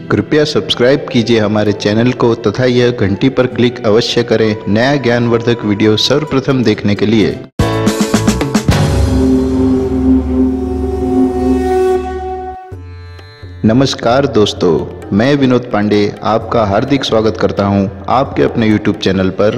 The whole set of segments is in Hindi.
कृपया सब्सक्राइब कीजिए हमारे चैनल को तथा यह घंटी पर क्लिक अवश्य करें नया ज्ञानवर्धक वीडियो सर्वप्रथम देखने के लिए। नमस्कार दोस्तों, मैं विनोद पांडे आपका हार्दिक स्वागत करता हूं आपके अपने YouTube चैनल पर।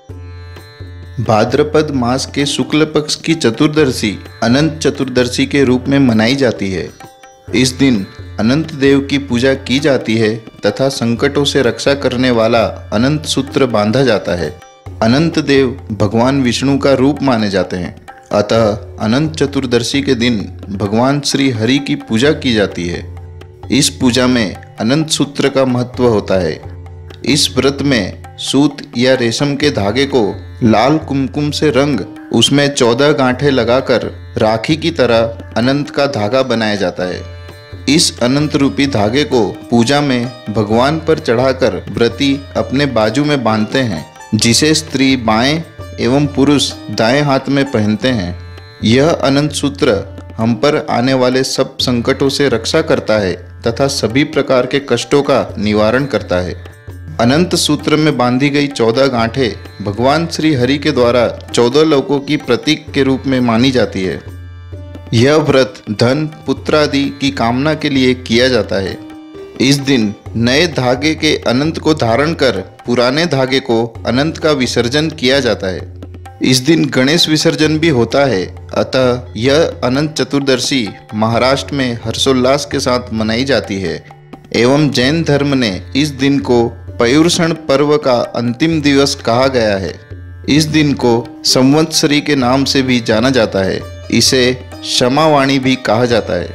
भाद्रपद मास के शुक्ल पक्ष की चतुर्दशी अनंत चतुर्दशी के रूप में मनाई जाती है। इस दिन अनंत देव की पूजा की जाती है तथा संकटों से रक्षा करने वाला अनंत सूत्र बांधा जाता है। अनंत देव भगवान विष्णु का रूप माने जाते हैं, अतः अनंत चतुर्दशी के दिन भगवान श्री हरि की पूजा की जाती है। इस पूजा में अनंत सूत्र का महत्व होता है। इस व्रत में सूत या रेशम के धागे को लाल कुमकुम से रंग उसमें 14 गांठें लगाकर राखी की तरह अनंत का धागा बनाया जाता है। इस अनंत रूपी धागे को पूजा में भगवान पर चढ़ाकर व्रती अपने बाजू में बांधते हैं, जिसे स्त्री बाएं एवं पुरुष दाएं हाथ में पहनते हैं। यह अनंत सूत्र हम पर आने वाले सब संकटों से रक्षा करता है तथा सभी प्रकार के कष्टों का निवारण करता है। अनंत सूत्र में बांधी गई 14 गांठें भगवान श्री हरि के द्वारा 14 लोकों की प्रतीक के रूप में मानी जाती है। यह व्रत धन पुत्र आदि की कामना के लिए किया जाता है। इस दिन नए धागे के अनंत को धारण कर पुराने धागे को अनंत का विसर्जन किया जाता है। इस दिन गणेश विसर्जन भी होता है, अतः यह अनंत चतुर्दशी महाराष्ट्र में हर्षोल्लास के साथ मनाई जाती है एवं जैन धर्म ने इस दिन को पर्युषण पर्व का अंतिम दिवस कहा गया है। इस दिन को संवत्सरी के नाम से भी जाना जाता है। इसे क्षमावाणी भी कहा जाता है।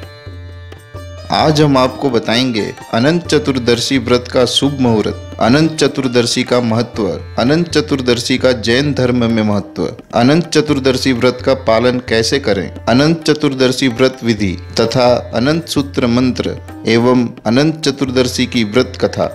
आज हम आपको बताएंगे अनंत चतुर्दशी व्रत का शुभ मुहूर्त, अनंत चतुर्दशी का महत्व, अनंत चतुर्दशी का जैन धर्म में महत्व, अनंत चतुर्दशी व्रत का पालन कैसे करें, अनंत चतुर्दशी व्रत विधि तथा अनंत सूत्र मंत्र एवं अनंत चतुर्दशी की व्रत कथा।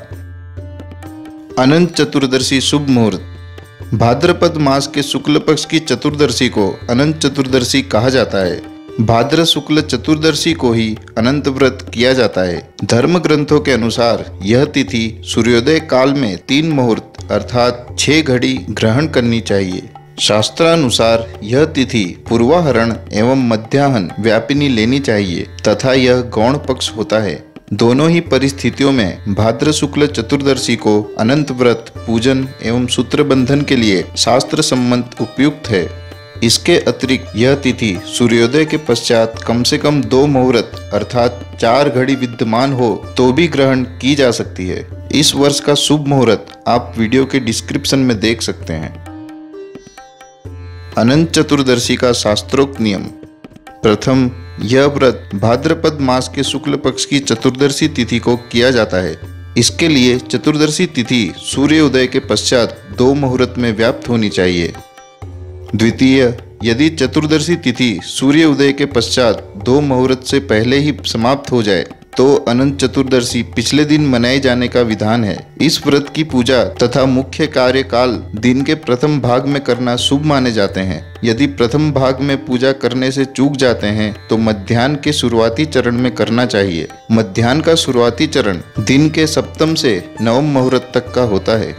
अनंत चतुर्दशी शुभ मुहूर्त। भाद्रपद मास के शुक्ल पक्ष की चतुर्दशी को अनंत चतुर्दशी कहा जाता है। भाद्र शुक्ल चतुर्दशी को ही अनंत व्रत किया जाता है। धर्म ग्रंथों के अनुसार यह तिथि सूर्योदय काल में 3 मुहूर्त अर्थात 6 घड़ी ग्रहण करनी चाहिए। शास्त्रानुसार यह तिथि पूर्वाहरण एवं मध्याह्न व्यापिनी लेनी चाहिए तथा यह गौण पक्ष होता है। दोनों ही परिस्थितियों में भाद्र शुक्ल चतुर्दशी को अनंत व्रत पूजन एवं सूत्र बंधन के लिए शास्त्र सम्मत उपयुक्त है। इसके अतिरिक्त यह तिथि सूर्योदय के पश्चात कम से कम 2 मुहूर्त अर्थात 4 घड़ी विद्यमान हो तो भी ग्रहण की जा सकती है। इस वर्ष का शुभ मुहूर्त आप वीडियो के डिस्क्रिप्शन में देख सकते हैं। अनंत चतुर्दशी का शास्त्रोक्त नियम। प्रथम, यह व्रत भाद्रपद मास के शुक्ल पक्ष की चतुर्दशी तिथि को किया जाता है। इसके लिए चतुर्दशी तिथि सूर्योदय के पश्चात 2 मुहूर्त में व्याप्त होनी चाहिए। द्वितीय, यदि चतुर्दशी तिथि सूर्य उदय के पश्चात 2 मुहूर्त से पहले ही समाप्त हो जाए तो अनंत चतुर्दशी पिछले दिन मनाए जाने का विधान है। इस व्रत की पूजा तथा मुख्य कार्यकाल दिन के प्रथम भाग में करना शुभ माने जाते हैं। यदि प्रथम भाग में पूजा करने से चूक जाते हैं तो मध्याह्न के शुरुआती चरण में करना चाहिए। मध्याह्न का शुरुआती चरण दिन के सप्तम से नवम मुहूर्त तक का होता है।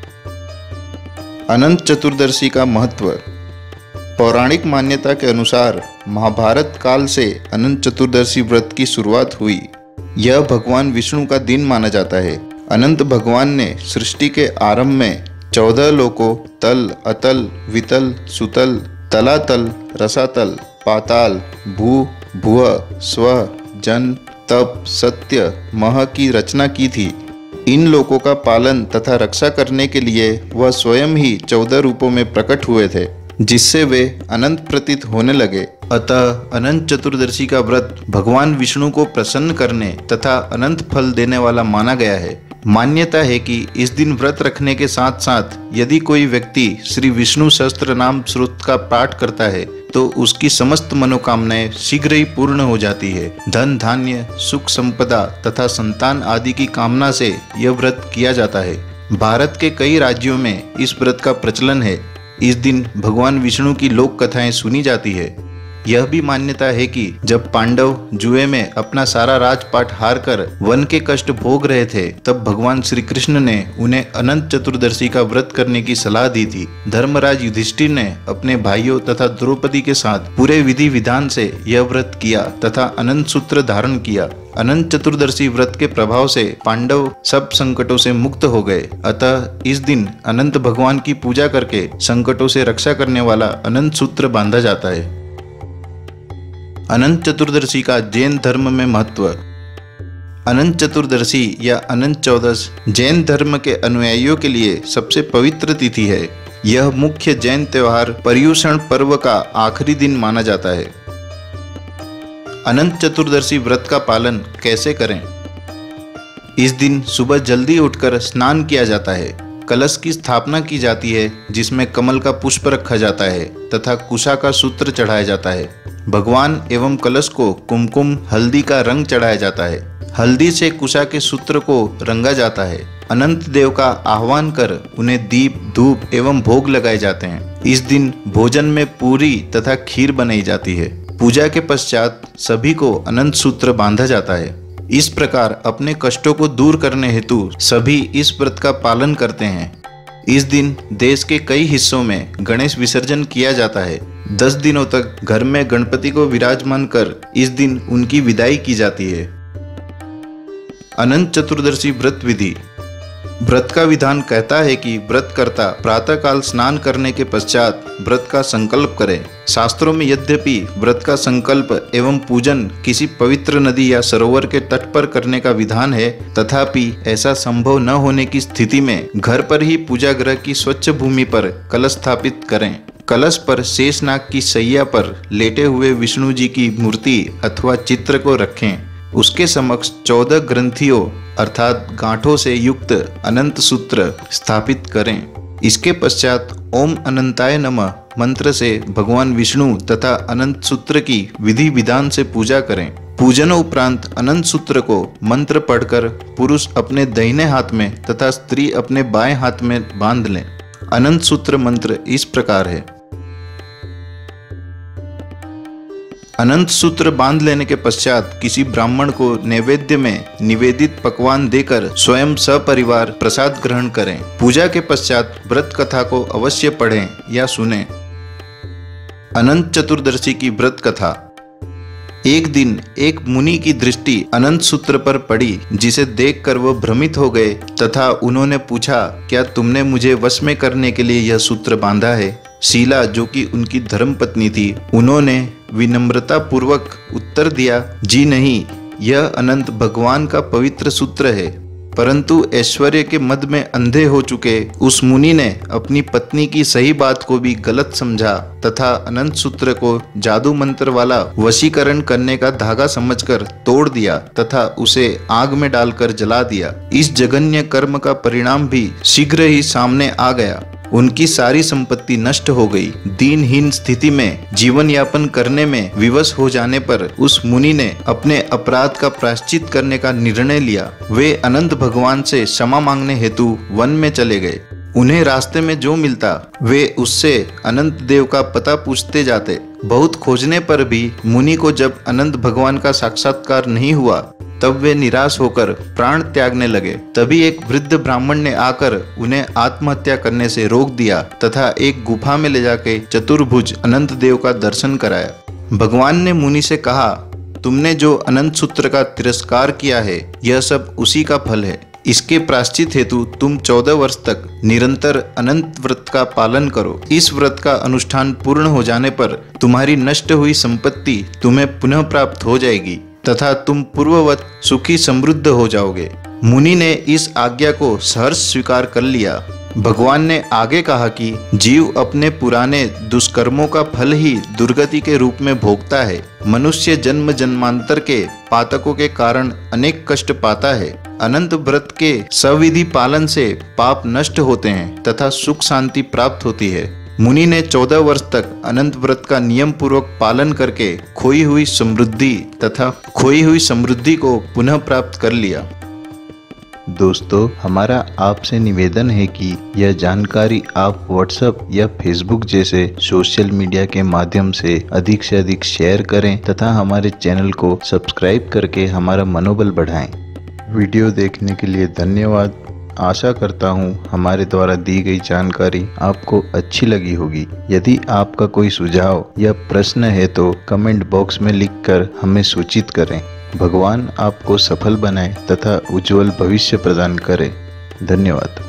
अनंत चतुर्दशी का महत्व। पौराणिक मान्यता के अनुसार महाभारत काल से अनंत चतुर्दशी व्रत की शुरुआत हुई। यह भगवान विष्णु का दिन माना जाता है। अनंत भगवान ने सृष्टि के आरंभ में 14 लोकों तल, अतल, वितल, सुतल, तलातल, रसातल, पाताल, भू, भुव, स्व, जन, तप, सत्य, मह की रचना की थी। इन लोकों का पालन तथा रक्षा करने के लिए वह स्वयं ही 14 रूपों में प्रकट हुए थे, जिससे वे अनंत प्रतीत होने लगे। अतः अनंत चतुर्दशी का व्रत भगवान विष्णु को प्रसन्न करने तथा अनंत फल देने वाला माना गया है। मान्यता है कि इस दिन व्रत रखने के साथ साथ यदि कोई व्यक्ति श्री विष्णु सहस्त्र नाम स्तोत्र का पाठ करता है तो उसकी समस्त मनोकामनाएं शीघ्र ही पूर्ण हो जाती है। धन धान्य सुख संपदा तथा संतान आदि की कामना से यह व्रत किया जाता है। भारत के कई राज्यों में इस व्रत का प्रचलन है। इस दिन भगवान विष्णु की लोक कथाएं सुनी जाती है। यह भी मान्यता है कि जब पांडव जुए में अपना सारा राजपाट हारकर वन के कष्ट भोग रहे थे, तब भगवान श्री कृष्ण ने उन्हें अनंत चतुर्दशी का व्रत करने की सलाह दी थी। धर्मराज युधिष्ठिर ने अपने भाइयों तथा द्रौपदी के साथ पूरे विधि विधान से यह व्रत किया तथा अनंत सूत्र धारण किया। अनंत चतुर्दशी व्रत के प्रभाव से पांडव सब संकटों से मुक्त हो गए। अतः इस दिन अनंत भगवान की पूजा करके संकटों से रक्षा करने वाला अनंत सूत्र बांधा जाता है। अनंत चतुर्दशी का जैन धर्म में महत्व। अनंत चतुर्दशी या अनंत चौदस जैन धर्म के अनुयायियों के लिए सबसे पवित्र तिथि है। यह मुख्य जैन त्योहार पर्युषण पर्व का आखिरी दिन माना जाता है। अनंत चतुर्दशी व्रत का पालन कैसे करें? इस दिन सुबह जल्दी उठकर स्नान किया जाता है। कलश की स्थापना की जाती है जिसमें कमल का पुष्प रखा जाता है तथा कुशा का सूत्र चढ़ाया जाता है। भगवान एवं कलश को कुमकुम हल्दी का रंग चढ़ाया जाता है। हल्दी से कुशा के सूत्र को रंगा जाता है। अनंत देव का आह्वान कर उन्हें दीप धूप एवं भोग लगाए जाते हैं। इस दिन भोजन में पूरी तथा खीर बनाई जाती है। पूजा के पश्चात सभी को अनंत सूत्र बांधा जाता है। इस प्रकार अपने कष्टों को दूर करने हेतु सभी इस व्रत का पालन करते हैं। इस दिन देश के कई हिस्सों में गणेश विसर्जन किया जाता है। 10 दिनों तक घर में गणपति को विराजमान कर इस दिन उनकी विदाई की जाती है। अनंत चतुर्दशी व्रत विधि। व्रत का विधान कहता है कि व्रतकर्ता प्रातःकाल स्नान करने के पश्चात व्रत का संकल्प करे। शास्त्रों में यद्यपि व्रत का संकल्प एवं पूजन किसी पवित्र नदी या सरोवर के तट पर करने का विधान है, तथापि ऐसा संभव न होने की स्थिति में घर पर ही पूजा गृह की स्वच्छ भूमि पर कलश स्थापित करें। कलश पर शेषनाग की शैया पर लेटे हुए विष्णु जी की मूर्ति अथवा चित्र को रखें। उसके समक्ष 14 ग्रंथियों अर्थात गांठों से युक्त अनंत सूत्र स्थापित करें। इसके पश्चात ओम अनंताय नमः मंत्र से भगवान विष्णु तथा अनंत सूत्र की विधि विधान से पूजा करें। पूजन उपरांत अनंत सूत्र को मंत्र पढ़कर पुरुष अपने दाहिने हाथ में तथा स्त्री अपने बाएं हाथ में बांध लें। अनंत सूत्र मंत्र इस प्रकार है। अनंत सूत्र बांध लेने के पश्चात किसी ब्राह्मण को नैवेद्य में निवेदित पकवान देकर स्वयं सपरिवार प्रसाद ग्रहण करें। पूजा के पश्चात व्रत कथा को अवश्य पढ़ें या सुनें। अनंत चतुर्दशी की व्रत कथा। एक दिन एक मुनि की दृष्टि अनंत सूत्र पर पड़ी, जिसे देखकर वह भ्रमित हो गए तथा उन्होंने पूछा, क्या तुमने मुझे वश में करने के लिए यह सूत्र बांधा है? शीला, जो कि उनकी धर्मपत्नी थी, उन्होंने विनम्रता पूर्वक उत्तर दिया, जी नहीं, यह अनंत भगवान का पवित्र सूत्र है। परंतु ऐश्वर्य के मद में अंधे हो चुके उस मुनि ने अपनी पत्नी की सही बात को भी गलत समझा तथा अनंत सूत्र को जादू मंत्र वाला वशीकरण करने का धागा समझकर तोड़ दिया तथा उसे आग में डालकर जला दिया। इस जघन्य कर्म का परिणाम भी शीघ्र ही सामने आ गया। उनकी सारी संपत्ति नष्ट हो गई। दीनहीन स्थिति में जीवन यापन करने में विवश हो जाने पर उस मुनि ने अपने अपराध का प्रायश्चित करने का निर्णय लिया। वे अनंत भगवान से क्षमा मांगने हेतु वन में चले गए। उन्हें रास्ते में जो मिलता वे उससे अनंत देव का पता पूछते जाते। बहुत खोजने पर भी मुनि को जब अनंत भगवान का साक्षात्कार नहीं हुआ, तब वे निराश होकर प्राण त्यागने लगे। तभी एक वृद्ध ब्राह्मण ने आकर उन्हें आत्महत्या करने से रोक दिया तथा एक गुफा में ले जाके चतुर्भुज अनंत देव का दर्शन कराया। भगवान ने मुनि से कहा, तुमने जो अनंत सूत्र का तिरस्कार किया है, यह सब उसी का फल है। इसके प्रायश्चित हेतु तुम 14 वर्ष तक निरंतर अनंत व्रत का पालन करो। इस व्रत का अनुष्ठान पूर्ण हो जाने पर तुम्हारी नष्ट हुई संपत्ति तुम्हें पुनः प्राप्त हो जाएगी तथा तुम पूर्ववत सुखी समृद्ध हो जाओगे। मुनि ने इस आज्ञा को सहर्ष स्वीकार कर लिया। भगवान ने आगे कहा कि जीव अपने पुराने दुष्कर्मों का फल ही दुर्गति के रूप में भोगता है। मनुष्य जन्म जन्मांतर के पातकों के कारण अनेक कष्ट पाता है। अनंत व्रत के सविधि पालन से पाप नष्ट होते हैं तथा सुख शांति प्राप्त होती है। मुनि ने 14 वर्ष तक अनंत व्रत का नियम पूर्वक पालन करके खोई हुई समृद्धि को पुनः प्राप्त कर लिया। दोस्तों, हमारा आपसे निवेदन है कि यह जानकारी आप व्हाट्सएप या फेसबुक जैसे सोशल मीडिया के माध्यम से अधिक शेयर करें तथा हमारे चैनल को सब्सक्राइब करके हमारा मनोबल बढ़ाएं। वीडियो देखने के लिए धन्यवाद। आशा करता हूँ हमारे द्वारा दी गई जानकारी आपको अच्छी लगी होगी। यदि आपका कोई सुझाव या प्रश्न है तो कमेंट बॉक्स में लिखकर हमें सूचित करें। भगवान आपको सफल बनाए तथा उज्जवल भविष्य प्रदान करे। धन्यवाद।